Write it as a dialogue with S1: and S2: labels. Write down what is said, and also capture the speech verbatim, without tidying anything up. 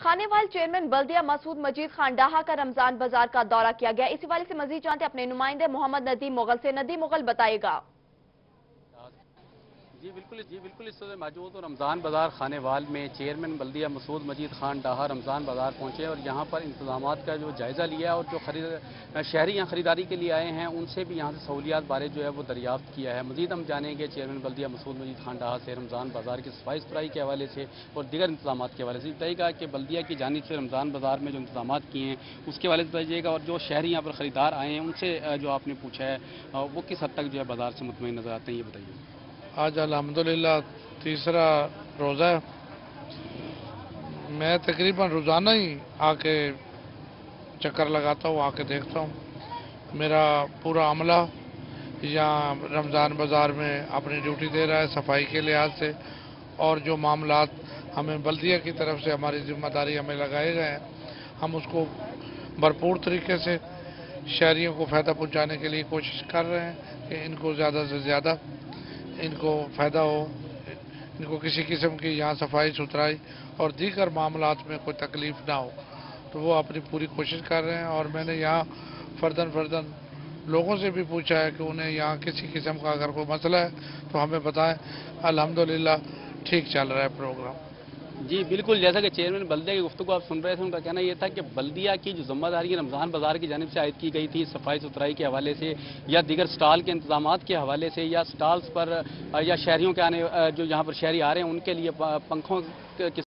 S1: Khanewal chairman बल्दिया मसूद मजीद खान डाहा का रमजान बाजार का दौरा किया गया। इसी वाले से मजीद जानते अपने नुमाइंदे मोहम्मद नदीम मुगल से। नदीम मुगल बताएगा।
S2: जी बिल्कुल जी बिल्कुल इस समय मौजूद हूँ रमज़ान बाज़ार खानेवाल में। चेयरमैन बल्दिया मसूद मजीद खान डाहा रमज़ान बाज़ार पहुँचे और यहाँ पर इंतजामात का जो जायज़ा लिया और जो खरीद शहरी यहाँ खरीदारी के लिए आए हैं उनसे भी यहाँ से सहूलियात बारे जो है वो दरियाफ्त किया है। मजीद हम जानेंगे चेयरमैन बल्दिया मसूद मजीद खान डाहा से रमज़ान बाज़ार की सफाई सुथराई के हवाले से और दीगर इंतजाम के हवाले से बताइएगा कि बल्दिया की जानिब से रमज़ान बाज़ार में जो इंतजाम किए हैं उसके हवाले से बताइएगा, और जो शहरी यहाँ पर ख़रीदार आए हैं उनसे जो आपने पूछा है वो किस हद तक जो है बाज़ार से मुतमईन नज़र आते हैं, ये बताइए।
S3: आज अल्हम्दुलिल्लाह तीसरा रोज़ा है। मैं तकरीबन रोज़ाना ही आके चक्कर लगाता हूँ, आके देखता हूँ। मेरा पूरा अमला यहाँ रमज़ान बाज़ार में अपनी ड्यूटी दे रहा है सफाई के लिहाज से, और जो मामलात हमें बल्दिया की तरफ से हमारी जिम्मेदारी हमें लगाए गए हैं हम उसको भरपूर तरीके से शहरियों को फ़ायदा पहुँचाने के लिए कोशिश कर रहे हैं कि इनको ज़्यादा से ज़्यादा इनको फ़ायदा हो, इनको किसी किस्म की यहाँ सफाई सुथराई और दीगर मामलात में कोई तकलीफ़ ना हो, तो वो अपनी पूरी कोशिश कर रहे हैं। और मैंने यहाँ फर्दन फर्दन लोगों से भी पूछा है कि उन्हें यहाँ किसी किस्म का अगर कोई मसला है तो हमें बताएं। अल्हम्दुलिल्लाह ठीक चल रहा है प्रोग्राम।
S2: जी बिल्कुल, जैसा कि चेयरमैन बल्दिया की गुफ्तगू आप सुन रहे थे, उनका कहना यह था कि बल्दिया की जो जिम्मेदारी रमज़ान बाज़ार की जानिब से आयद की गई थी सफाई सुथराई के हवाले से या दीगर स्टॉल के इंतजाम के हवाले से या स्टॉल्स पर या शहरियों के आने जो यहाँ पर शहरी आ रहे हैं उनके लिए पंखों के